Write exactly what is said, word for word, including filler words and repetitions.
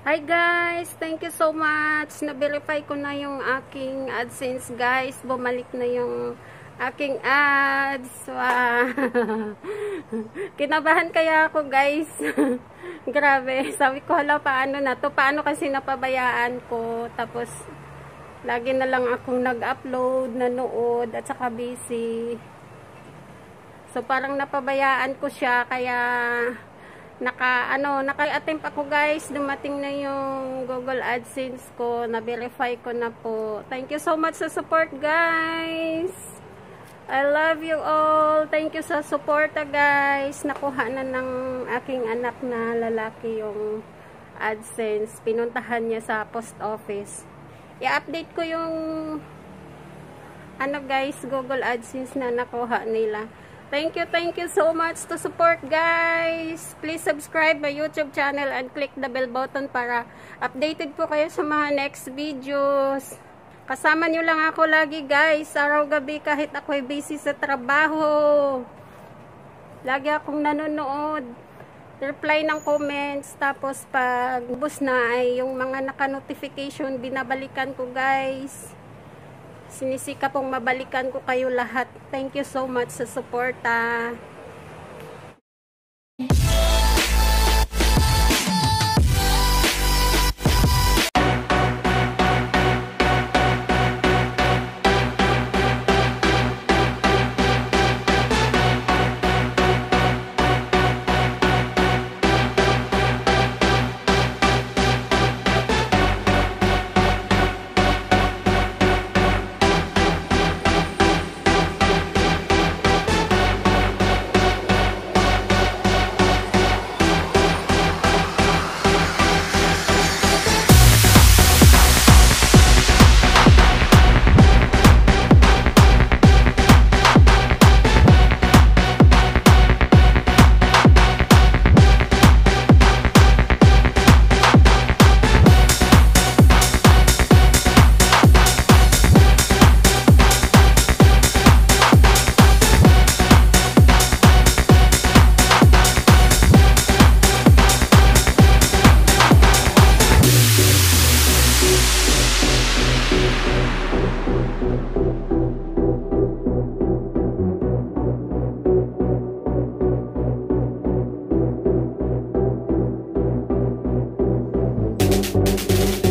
Hi guys, thank you so much. Na-verify ko na yung aking AdSense guys. Bumalik na yung aking ads. Wow. Kinabahan kaya ako guys. Grabe. Sabi ko, hala, paano na to? Paano kasi napabayaan ko? Tapos, lagi na lang akong nag-upload, nanood, at saka busy. So, parang napabayaan ko siya, kaya naka ano naka-attempt ako guys. Dumating na yung Google AdSense ko, na-verify ko na po. Thank you so much sa support guys. I love you all. Thank you sa support guys. Nakuha na ng aking anak na lalaki yung AdSense. Pinuntahan niya sa post office. I-update ko yung ano guys, Google AdSense na nakuha nila. Thank you, thank you so much to support guys. Please subscribe my YouTube channel and click the bell button para updated po kayo sa mga next videos. Kasama nyo lang ako lagi guys, araw-gabi kahit ako'y busy sa trabaho. Lagi akong nanonood, reply ng comments, tapos pag ubos na ay yung mga naka-notification binabalikan ko guys. Sinisika pong mabalikan ko kayo lahat. Thank you so much sa suporta. We'll be right back.